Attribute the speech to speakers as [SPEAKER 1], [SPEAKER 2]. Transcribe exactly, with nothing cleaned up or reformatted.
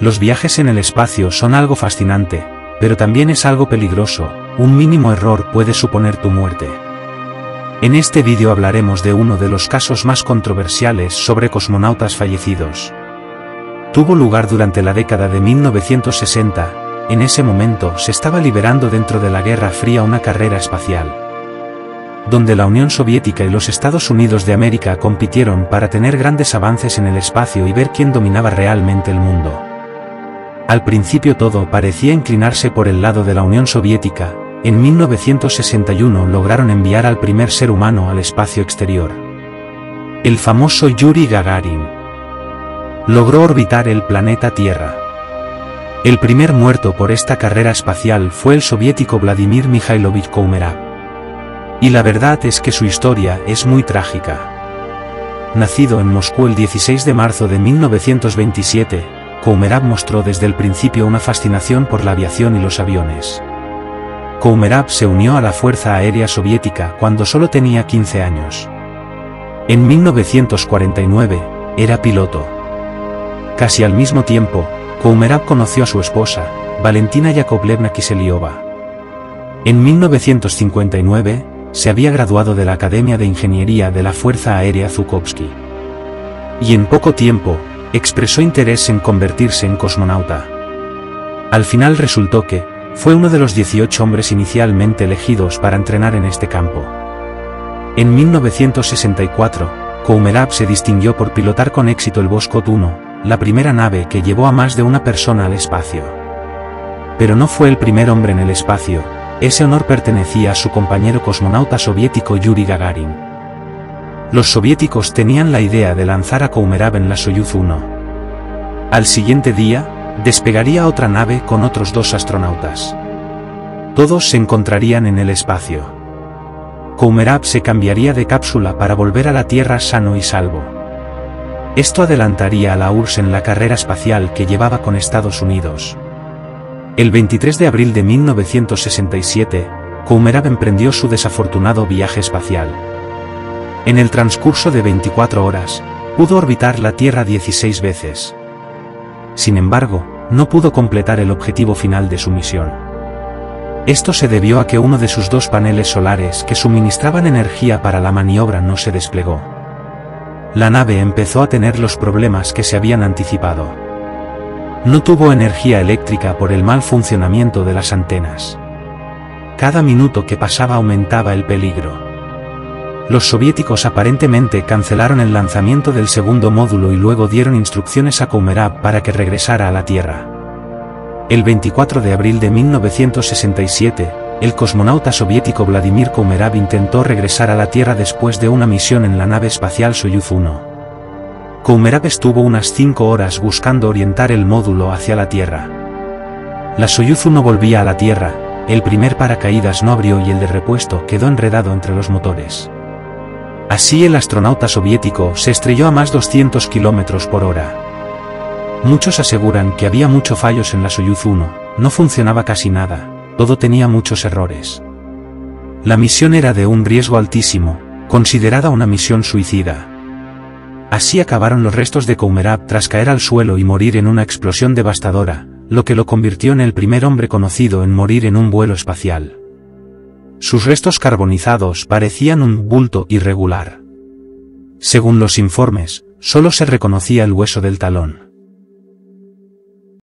[SPEAKER 1] Los viajes en el espacio son algo fascinante, pero también es algo peligroso. Un mínimo error puede suponer tu muerte. En este vídeo hablaremos de uno de los casos más controversiales sobre cosmonautas fallecidos. Tuvo lugar durante la década de mil novecientos sesenta, en ese momento se estaba liberando dentro de la Guerra Fría una carrera espacial, donde la Unión Soviética y los Estados Unidos de América compitieron para tener grandes avances en el espacio y ver quién dominaba realmente el mundo. Al principio todo parecía inclinarse por el lado de la Unión Soviética. En mil novecientos sesenta y uno lograron enviar al primer ser humano al espacio exterior. El famoso Yuri Gagarin logró orbitar el planeta Tierra. El primer muerto por esta carrera espacial fue el soviético Vladimir Mikhailovich Koumerab. Y la verdad es que su historia es muy trágica. Nacido en Moscú el dieciséis de marzo de mil novecientos veintisiete, Koumerab mostró desde el principio una fascinación por la aviación y los aviones. Koumerab se unió a la Fuerza Aérea Soviética cuando solo tenía quince años. En mil novecientos cuarenta y nueve, era piloto. Casi al mismo tiempo, Koumerab conoció a su esposa, Valentina Yakovlevna Kiseliova. En mil novecientos cincuenta y nueve, se había graduado de la Academia de Ingeniería de la Fuerza Aérea Zhukovsky. Y en poco tiempo, expresó interés en convertirse en cosmonauta. Al final resultó que, fue uno de los dieciocho hombres inicialmente elegidos para entrenar en este campo. En mil novecientos sesenta y cuatro, Koumerab se distinguió por pilotar con éxito el Voskhod uno, la primera nave que llevó a más de una persona al espacio. Pero no fue el primer hombre en el espacio, ese honor pertenecía a su compañero cosmonauta soviético Yuri Gagarin. Los soviéticos tenían la idea de lanzar a Koumerab en la Soyuz uno. Al siguiente día, despegaría otra nave con otros dos astronautas. Todos se encontrarían en el espacio. Koumerab se cambiaría de cápsula para volver a la Tierra sano y salvo. Esto adelantaría a la U R S S en la carrera espacial que llevaba con Estados Unidos. El veintitrés de abril de mil novecientos sesenta y siete, Koumerab emprendió su desafortunado viaje espacial. En el transcurso de veinticuatro horas, pudo orbitar la Tierra dieciséis veces. Sin embargo, no pudo completar el objetivo final de su misión. Esto se debió a que uno de sus dos paneles solares que suministraban energía para la maniobra no se desplegó. La nave empezó a tener los problemas que se habían anticipado. No tuvo energía eléctrica por el mal funcionamiento de las antenas. Cada minuto que pasaba aumentaba el peligro. Los soviéticos aparentemente cancelaron el lanzamiento del segundo módulo y luego dieron instrucciones a Koumerab para que regresara a la Tierra. El veinticuatro de abril de mil novecientos sesenta y siete, el cosmonauta soviético Vladimir Koumerab intentó regresar a la Tierra después de una misión en la nave espacial Soyuz uno. Koumerab estuvo unas cinco horas buscando orientar el módulo hacia la Tierra. La Soyuz uno volvía a la Tierra, el primer paracaídas no abrió y el de repuesto quedó enredado entre los motores. Así el astronauta soviético se estrelló a más doscientos kilómetros por hora. Muchos aseguran que había muchos fallos en la Soyuz uno, no funcionaba casi nada, todo tenía muchos errores. La misión era de un riesgo altísimo, considerada una misión suicida. Así acabaron los restos de Koumerab tras caer al suelo y morir en una explosión devastadora, lo que lo convirtió en el primer hombre conocido en morir en un vuelo espacial. Sus restos carbonizados parecían un bulto irregular. Según los informes, solo se reconocía el hueso del talón.